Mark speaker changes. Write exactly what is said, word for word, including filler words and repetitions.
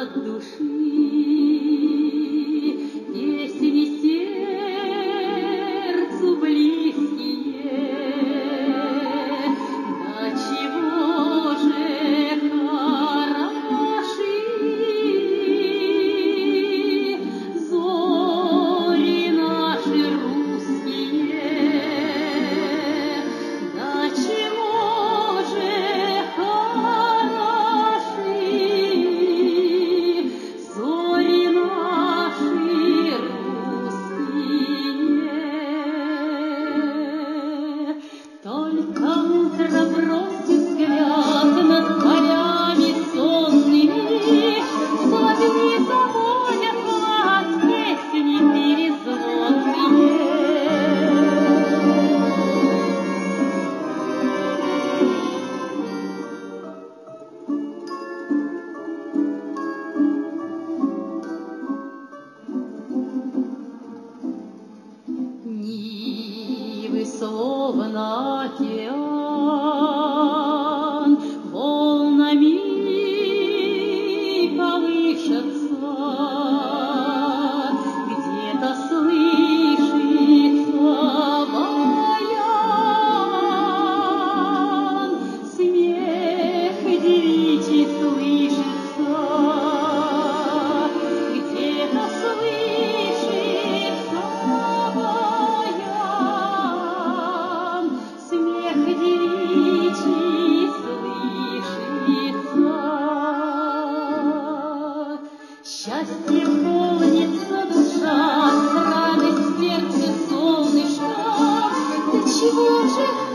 Speaker 1: от души, песни сердцу близкие. Да чего же хороши зори наши русские, да чего же хороши зори наши русские. Только утро бросит взгляд над полями сонными, соловьи заводят вас песни перезвонные. Нивы словно океан волнами колышется, где-то слышится баян, смех девичий слышится, где-то слышится баян, смех девичий слышится. Счастье полнится душа, радость в сердце солнышко, до чего же